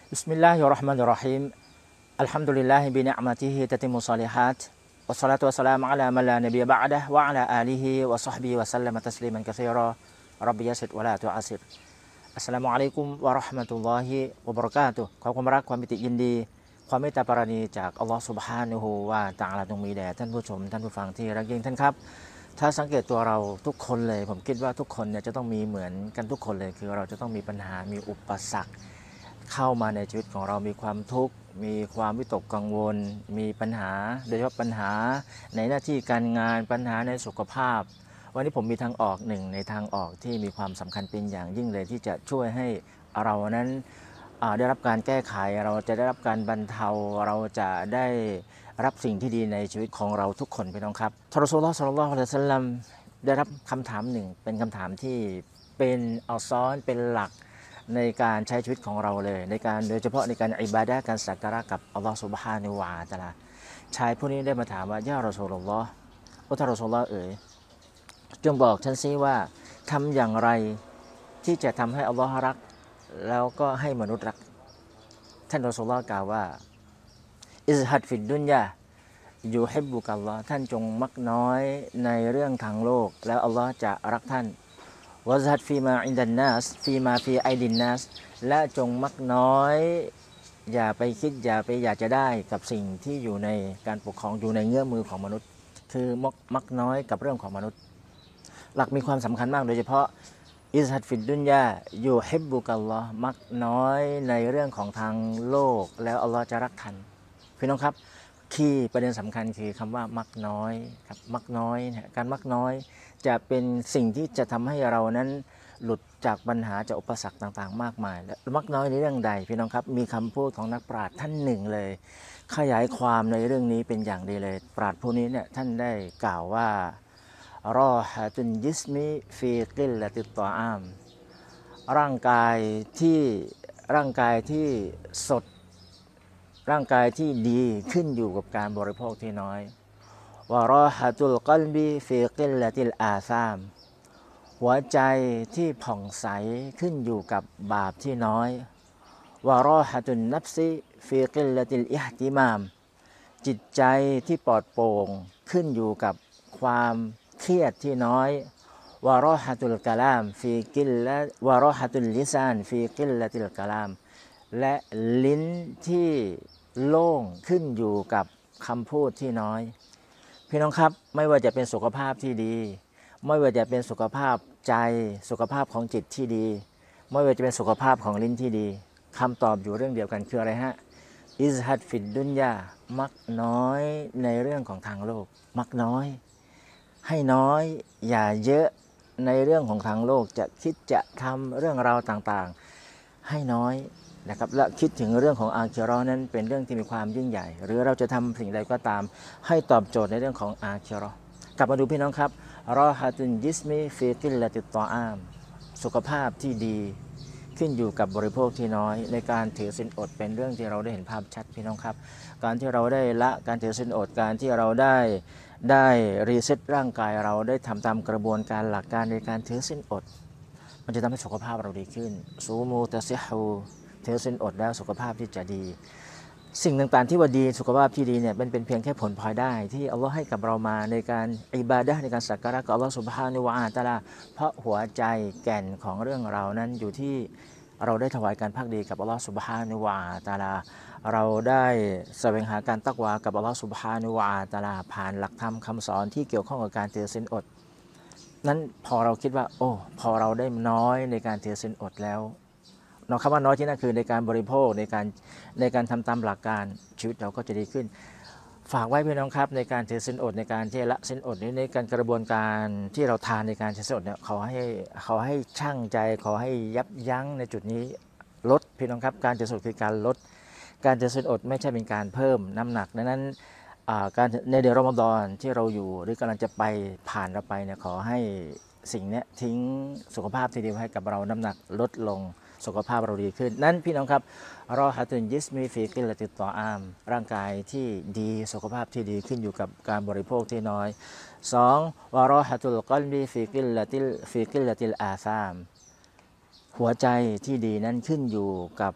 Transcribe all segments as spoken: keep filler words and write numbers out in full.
بسم الله الرحمن الرحيم الحمد لله بنعمته تتم الصالحات والصلاة والسلام على من لا نبي بعده وعلى آله وصحبه وسلم تسليما كثيرا رب يسر ولا تعسرอัสสลามุอะลัยกุมวะเราะห์มะตุลลอฮิวะบะเราะกาตุฮ์ขอความรักความปิติยินดีความเมตตาปราณีจากอัลลอฮฺซุบฮานะฮูวะตะอาลาจงมีแด่ท่านผู้ชมท่านผู้ฟังที่รักยิ่งท่านครับถ้าสังเกตตัวเราทุกคนเลยผมคิดว่าทุกคนเนี่ยจะต้องมีเหมือนกันทุกคนเลยคือเราจะต้องมีปัญหามีอุปสรรคเข้ามาในชีวิตของเรามีความทุกข์มีความวิตกกังวลมีปัญหาโดยเฉพาะปัญหาในหน้าที่การงานปัญหาในสุขภาพวันนี้ผมมีทางออกหนึ่งในทางออกที่มีความสำคัญเป็นอย่างยิ่งเลยที่จะช่วยให้เรานั้นได้รับการแก้ไขเราจะได้รับการบรรเทาเราจะได้รับสิ่งที่ดีในชีวิตของเราทุกคนพี่น้องครับท่านรอซูลุลลอฮ์ ศ็อลลัลลอฮุอะลัยฮิวะซัลลัมได้รับคำถามหนึ่งเป็นคำถามที่เป็นอัลซ้อนเป็นหลักในการใช้ชีวิตของเราเลยในการโดยเฉพาะในการอิบาดะห์การสักการะกับอัลลอฮฺซุบฮานะฮูวะตะอาลาชายผู้นี้ได้มาถามว่ายารอซูลุลลอฮ์โอ้ท่านรอซูลุลลอฮ์เอ๋ยจงบอกฉันซิว่าทำอย่างไรที่จะทำให้อัลลอฮ์รักแล้วก็ให้มนุษย์รักท่านรอซูลุลลอฮ์กล่าวว่าอิซฮัดฟิดดุนยายูฮิบบุกัลลอฮ์ท่านจงมักน้อยในเรื่องทางโลกแล้วอัลลอฮ์จะรักท่านวะซัดฟีมาอินดันนัสฟีมาฟีไอดินนัสและจงมักน้อยอย่าไปคิดอย่าไปอยากจะได้กับสิ่งที่อยู่ในการปกครองอยู่ในเงื้อมือของมนุษย์คือมักมักน้อยกับเรื่องของมนุษย์หลักมีความสำคัญมากโดยเฉพาะอิซฮัดฟิดดุนยายูฮิบบุกัลลอฮ์มักน้อยในเรื่องของทางโลกแล้วอัลลอฮ์จะรักท่านพี่น้องครับคีย์ประเด็นสำคัญคือคำว่ามักน้อยครับมักน้อยการมักน้อยจะเป็นสิ่งที่จะทำให้เรานั้นหลุดจากปัญหาจากอุปสรรคต่างๆมากมายและมักน้อยในเรื่องใดพี่น้องครับมีคำพูดของนักปราชญ์ท่านหนึ่งเลยขยายความในเรื่องนี้เป็นอย่างดีเลยปราชญ์ผู้นี้เนี่ยท่านได้กล่าวว่ารอฮะตุนยิสมิฟีกิลละติตตออามร่างกายที่ร่างกายที่สดร่างกายที่ดีขึ้นอยู่กับการบริโภคที่น้อยวารอฮะตุลกัลบีฟีกิลละติลอาซามหัวใจที่ผ่องใสขึ้นอยู่กับบาปที่น้อยวารอฮะตุนนัฟซิฟีกิลละติลอิฮติมามจิตใจที่ปลอดโปร่งขึ้นอยู่กับความเครียดที่น้อยวารอฮะตุลกะลามฟีกิลละวารอฮะตุลลิซานฟีกิลละติลกะลามและลิ้นที่โล่งขึ้นอยู่กับคำพูดที่น้อยพี่น้องครับไม่ว่าจะเป็นสุขภาพที่ดีไม่ว่าจะเป็นสุขภาพใจสุขภาพของจิตที่ดีไม่ว่าจะเป็นสุขภาพของลิ้นที่ดีคำตอบอยู่เรื่องเดียวกันคืออะไรฮะอิซฮัดฟิดดุนยามักน้อยในเรื่องของทางโลกมักน้อยให้น้อยอย่าเยอะในเรื่องของทางโลกจะคิดจะทำเรื่องราวต่างๆให้น้อยนะครับและคิดถึงเรื่องของอาคิเราะห์นั้นเป็นเรื่องที่มีความยิ่งใหญ่หรือเราจะทำสิ่งใดก็ตามให้ตอบโจทย์ในเรื่องของอาคิเราะห์กลับมาดูพี่น้องครับรอฮะตุนยิสมิฟีกิลละติตตออามสุขภาพที่ดีขึ้นอยู่กับบริโภคที่น้อยในการถือศีลอดเป็นเรื่องที่เราได้เห็นภาพชัดพี่น้องครับการที่เราได้ละการถือศีลอดการที่เราได้ได้รีเซ็ตร่างกายเราได้ทำตามกระบวนการหลักการในการถือศีลอดมันจะทำให้สุขภาพเราดีขึ้นซูมูตะซิฮูถือศีลอดแล้วสุขภาพที่จะดีสิ่งต่างๆที่ว่าดีสุขภาพที่ดีเนี่ยมันเป็นเพียงแค่ผลพลอยได้ที่อัลลอฮ์ให้กับเรามาในการอิบาดะห์ในการสักการะกับอัลลอฮ์ซุบฮานะฮูวะตะอาลาเพราะหัวใจแก่นของเรื่องเรานั้นอยู่ที่เราได้ถวายการภักดีกับอัลลอฮ์ซุบฮานะฮูวะตะอาลาเราได้แสวงหาการตักวากับอัลลอฮ์ซุบฮานะฮูวะตะอาลาผ่านหลักธรรมคำสอนที่เกี่ยวข้องกับการถือศีลอดนั้นพอเราคิดว่าโอ้พอเราได้น้อยในการถือศีลอดแล้วเนาะคำว่าน้อยที่นั่นคือในการบริโภคในการในการทำตามหลักการชีวิตเราก็จะดีขึ้นฝากไว้พี่น้องครับในการถือศีลอดในการที่ละศีลอดนี้ในการกระบวนการที่เราทานในการถือศีลอดเนี่ยเขาให้เขาให้ชั่งใจเขาให้ยับยั้งในจุดนี้ลดพี่น้องครับการถือศีลอดคือการลดการถือศีลอดไม่ใช่เป็นการเพิ่มน้ำหนักดังนั้นการในเดือนรอมฎอนที่เราอยู่หรือกำลังจะไปผ่านเราไปเนี่ยขอให้สิ่งนี้ทิ้งสุขภาพที่ดีให้กับเราน้ำหนักลดลงสุขภาพเราดีขึ้นนั้นพี่น้องครับรอฮะตุนยิสมีฟีกิลละติตตออามร่างกายที่ดีสุขภาพที่ดีขึ้นอยู่กับการบริโภคที่น้อยสองวารอฮะตุลกัลบีฟีกิลละติลฟีกิลละติลอาซามหัวใจที่ดีนั้นขึ้นอยู่กับ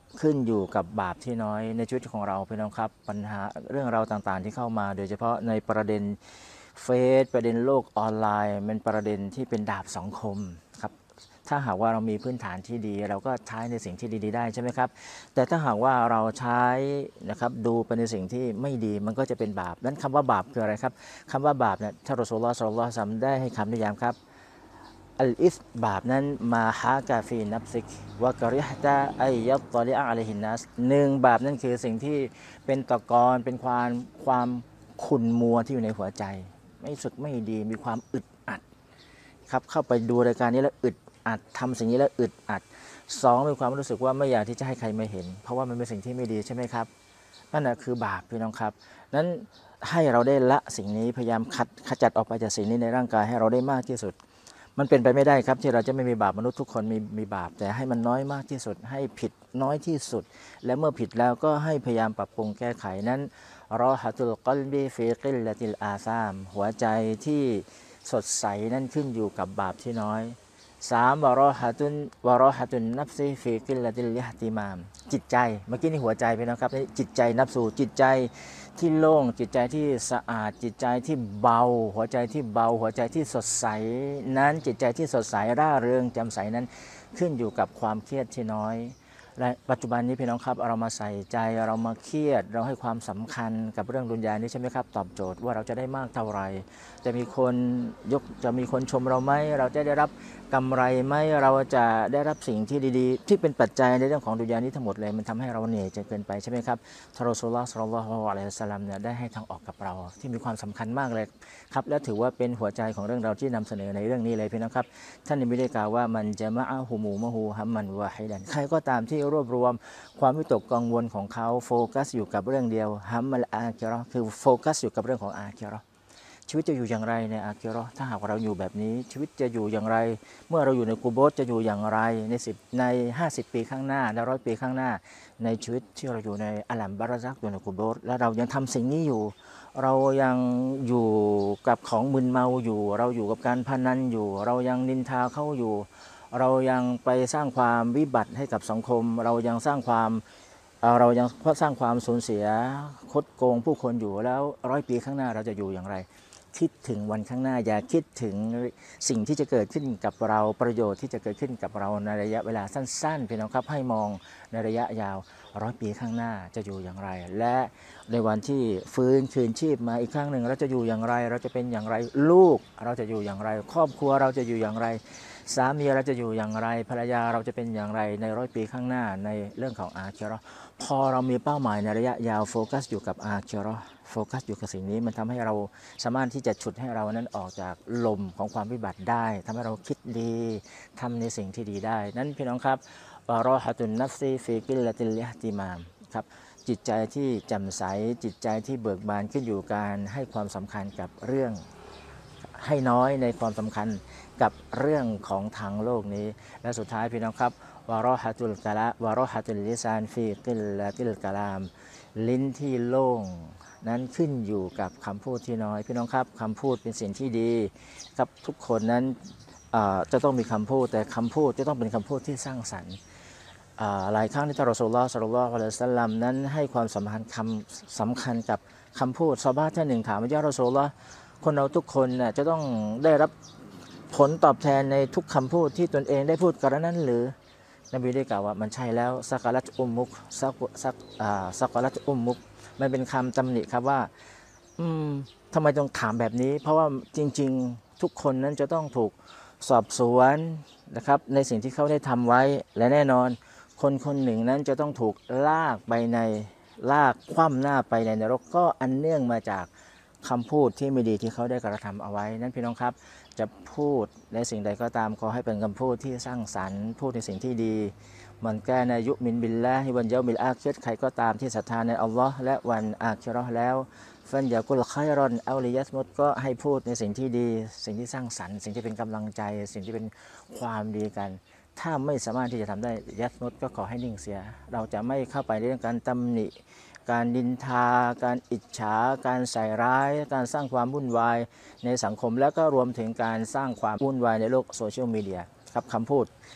ขึ้นอยู่กับบาปที่น้อยในชีวิตของเราพี่น้องครับปัญหาเรื่องราวต่างๆที่เข้ามาโดยเฉพาะในประเด็นเฟซประเด็นโลกออนไลน์เป็นประเด็นที่เป็นดาบสองคมครับถ้าหากว่าเรามีพื้นฐานที่ดีเราก็ใช้ในสิ่งที่ดีๆได้ใช่ไหมครับแต่ถ้าหากว่าเราใช้นะครับดูไปในสิ่งที่ไม่ดีมันก็จะเป็นบาปนั้นคำว่าบาปคืออะไรครับคำว่าบาปเนี่ยท่านรอซูลุลลอฮ์ ศ็อลลัลลอฮุอะลัยฮิวะซัลลัมได้ให้คำนิยามครับอัลอิสบาปนั้นมาฮากาฟีนับซิกวะกริฮตาไอยัตตอลิอะลัยฮินนัสหนึ่งบาปนั่นคือสิ่งที่เป็นตะกอนเป็นความความขุ่นมัวที่อยู่ในหัวใจไม่สึกไม่ดีมีความอึดอัดครับเข้าไปดูรายการนี้แล้วอึดอัดทำสิ่งนี้แล้วอึดอัดสองมีความรู้สึกว่าไม่อยากที่จะให้ใครมาเห็นเพราะว่ามันเป็นสิ่งที่ไม่ดีใช่ไหมครับนั่นแหะคือบาปพี่น้องครับนั้นให้เราได้ละสิ่งนี้พยายามขัดขจัดออกไปจากสิ่งนี้ในร่างกายให้เราได้มากที่สุดมันเป็นไปไม่ได้ครับที่เราจะไม่มีบาปมนุษย์ทุกคนมีมีบาปแต่ให้มันน้อยมากที่สุดให้ผิดน้อยที่สุดและเมื่อผิดแล้วก็ให้พยายามปรับปรุงแก้ไขนั้นรอฮะตุลกัลบีฟีกิลละติลอาซามหัวใจที่สดใสนั่นขึ้นอยู่กับบาปที่น้อยสามวะรอฮะตุนวะรอฮะตุนนัฟซีฟีกิลละติลยะติมามจิตใจเมื่อกี้นี่หัวใจไปนะครับนี่จิตใจนับสู่จิตใจที่โล่งจิตใจที่สะอาดจิตใจที่เบาหัวใจที่เบาหัวใจที่สดใสนั้นจิตใจที่สดใสร่าเริงแจ่มใสนั้นขึ้นอยู่กับความเครียดที่น้อยและปัจจุบันนี้พี่น้องครับเรามาใส่ใจเรามาเครียดเราให้ความสำคัญกับเรื่องดุนยานี้ใช่ไหมครับตอบโจทย์ว่าเราจะได้มากเท่าไหร่จะมีคนยกจะมีคนชมเราไหมเราจะได้รับกำไรไหมเราจะได้รับสิ่งที่ดีๆที่เป็นปัจจัยในเรื่องของดุนยานี้ทั้งหมดเลยมันทำให้เราเหนื่อยจนเกินไปใช่ไหมครับท่านรอซูลุลลอฮ์ ศ็อลลัลลอฮุอะลัยฮิวะซัลลัมเนี่ยได้ให้ทางออกกับเราที่มีความสำคัญมากเลยครับและถือว่าเป็นหัวใจของเรื่องเราที่นำเสนอในเรื่องนี้เลยพี่น้องครับท่านนบีได้กล่าวว่ามันจะมะอะฮุมูมะฮูฮัมมันวะฮิดันใครก็ตามที่รวบรวมความวิตกกังวลของเขาโฟกัสอยู่กับเรื่องเดียวฮัมมัลอาคิเราะห์คือโฟกัสอยู่กับเรื่องของอาคิเราะห์ชีวิตจะอยู่อย่างไรในอาคิเราะห์ถ้าหากเราอยู่แบบนี้ชีวิตจะอยู่อย่างไรเมื่อเราอยู่ในกุโบร์จะอยู่อย่างไรในสิบในห้าสิบปีข้างหน้าและร้อยปีข้างหน้าในชีวิตที่เราอยู่ในอัลลัมบารัซักอยู่ในกุโบร์และเรายังทำสิ่งนี้อยู่เรายังอยู่กับของมึนเมาอยู่เราอยู่กับการพนันอยู่เรายังนินทาเขาอยู่เรายังไปสร้างความวิบัติให้กับสังคมเรายังสร้างความเรายังสร้างความสูญเสียคดโกงผู้คนอยู่แล้วร้อยปีข้างหน้าเราจะอยู่อย่างไรคิดถึงวันข้างหน้าอย่าคิดถึงสิ่งที่จะเกิดขึ้นกับเราประโยชน์ที่จะเกิดขึ้นกับเราในระยะเวลาสั้นๆพี่น้องครับให้มองในระยะยาวร้อยปีข้างหน้าจะอยู่อย่างไรและในวันที่ฟื้นคืนชีพมาอีกครั้งหนึ่งเราจะอยู่อย่างไรเราจะเป็นอย่างไรลูกเราจะอยู่อย่างไรครอบครัวเราจะอยู่อย่างไรสามีเราจะอยู่อย่างไรภรรยาเราจะเป็นอย่างไรในร้อยปีข้างหน้าในเรื่องของอาคิเราะห์พอเรามีเป้าหมายในระยะยาวโฟกัสอยู่กับอาคิเราะห์โฟกัสอยู่กับสิ่งนี้มันทำให้เราสามารถที่จะฉุดให้เรานั้นออกจากลมของความวิบัติได้ทำให้เราคิดดีทำในสิ่งที่ดีได้นั้นพี่น้องครับวะรอฮะตุนนัฟซีฟีกิลละติลอิฮติมามครับจิตใจที่แจ่มใสจิตใจที่เบิกบานขึ้นอยู่การให้ความสำคัญกับเรื่องให้น้อยในความสำคัญกับเรื่องของทางโลกนี้และสุดท้ายพี่น้องครับวะรอฮะตุลกะละวะรอฮะตุลลิซานฟีกิลละติลกะลามลิ้นที่โล่งนั้นขึ้นอยู่กับคำพูดที่น้อยพี่น้องครับคำพูดเป็นสิ่งที่ดีครับทุกคนนั้นจะต้องมีคำพูดแต่คำพูดจะต้องเป็นคำพูดที่สร้างสรรค์หลายครั้งที่ท่านรอซูลุลลอฮ์ ศ็อลลัลลอฮุอะลัยฮิวะซัลลัมนั้นให้ความสำคัญคำสำคัญกับคำพูดซอฮาบะห์ท่านหนึ่งถามว่ายารอซูลุลลอฮ์คนเราทุกคนน่ะจะต้องได้รับผลตอบแทนในทุกคำพูดที่ตนเองได้พูดกระนั้นหรือนบีได้กล่าวว่ามันใช่แล้วซักลัตอุมมุกซักซักซักลัตอุมมุกมันเป็นคำตำหนิครับว่าอืมทำไมต้องถามแบบนี้เพราะว่าจริงๆทุกคนนั้นจะต้องถูกสอบสวนนะครับในสิ่งที่เขาได้ทำไว้และแน่นอนคนคนหนึ่งนั้นจะต้องถูกลากไปในลากคว่ำหน้าไปในนรกก็อันเนื่องมาจากคำพูดที่ไม่ดีที่เขาได้กระทำเอาไว้นั้นพี่น้องครับจะพูดในสิ่งใดก็ตามขอให้เป็นคำพูดที่สร้างสรรค์พูดในสิ่งที่ดีมันแกนายุมินบิลลาฮิวันเยามิลอาคิรใครก็ตามที่ศรัทธาในอัลลอฮ์และวันอาคิเราะห์แล้วฟันยากุลไครอนอัลลิยัสมุตก็ให้พูดในสิ่งที่ดีสิ่งที่สร้างสรรค์สิ่งที่เป็นกำลังใจสิ่งที่เป็นความดีกันถ้าไม่สามารถที่จะทำได้ยัสมุตก็ขอให้นิ่งเสียเราจะไม่เข้าไปในเรื่องการตำหนิการดินทาการอิจฉาการใส่ร้ายการสร้างความวุ่นวายในสังคมและก็รวมถึงการสร้างความวุ่นวายในโลกโซเชียลมีเดียครับคำพูด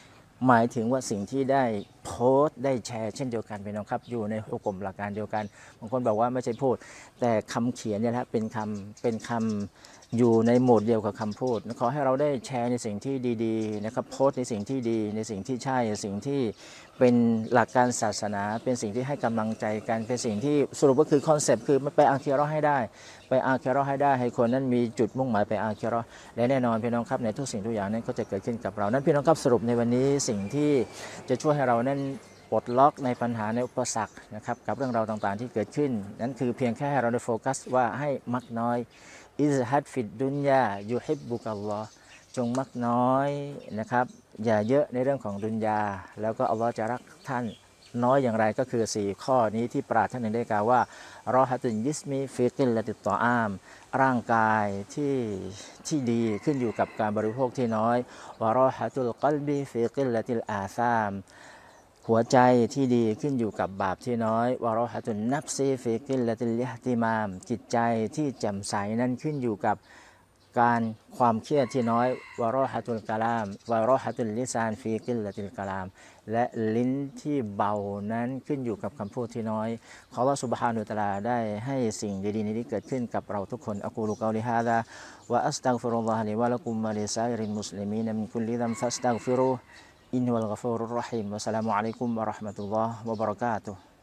หมายถึงว่าสิ่งที่ได้โพสต์ได้แชร์เช่นเดียวกันพี่น้องครับอยู่ในหุกมหลักการเดียวกันบางคนบอกว่าไม่ใช่พูดแต่คำเขียนเนี่ยแหละเป็นคำเป็นคำอยู่ในโหมดเดียวกับคำพูดขอให้เราได้แชร์ในสิ่งที่ดีๆนะครับโพสต์ในสิ่งที่ดีในสิ่งที่ใช่สิ่งที่เป็นหลักการศาสนาเป็นสิ่งที่ให้กำลังใจกันเป็นสิ่งที่สรุปก็คือคอนเซปต์คือไปอาคิเราะห์ให้ได้ไปอาคิเราะห์ให้ได้ให้คนนั้นมีจุดมุ่งหมายไปอาคิเราะห์และแน่นอนพี่น้องครับในทุกสิ่งทุกอย่างนั้นก็จะเกิดขึ้นกับเรานั้นพี่น้องครับสรุปในวันนี้สิ่งที่จะช่วยให้เรานั้นปลดล็อกในปัญหาในอุปสรรคนะครับกับเรื่องราวต่างๆที่เกิดขึ้นนั้นคือเพียงแค่ให้เราได้โฟกัสว่าให้มักน้อยอิซฮัดฟิดดุนยายูฮิบบุกัลลอฮ์จงมักน้อยนะครับอย่าเยอะในเรื่องของดุนยาแล้วก็อัลลอฮ์จะรักท่านน้อยอย่างไรก็คือสี่ข้อนี้ที่ปราชญ์ท่านหนึ่งได้กล่าวว่ารอฮะตุนยิสมีฟิกิลละติตตออามร่างกายที่ที่ดีขึ้นอยู่กับการบริโภคที่น้อยวารอฮะตุลกัลบีฟิกิลละติลอาซามหัวใจที่ดีขึ้นอยู่กับบาปที่น้อยวารอฮะตุนนับซีฟิกิลละติลลิฮติมามจิตใจที่แจ่มใสนั้นขึ้นอยู่กับการความเครียดที่น้อยวารอฮะตุลกะลามวารอฮะตุลลิซานฟีกิลละติลกะลามและลิ้นที่เบานั้นขึ้นอยู่กับคำพูดที่น้อยขออัลเลาะห์ซุบฮานะฮูวะตะอาลาได้ให้สิ่งดีๆนี้เกิดขึ้นกับเราทุกคนอะกูลุกอลิฮาซาวะอัสตัฆฟิรุลลอฮะลิวะละกุมวะลิซาอิริลมุสลิมีนมินกุลลิซัมฟัสตัฆฟิรูอินนัลกอฟูรุรเราะฮีมวะสลามุอะลัยกุมวะเราะห์มะตุลลอฮ์วะบะเราะกาตุฮ์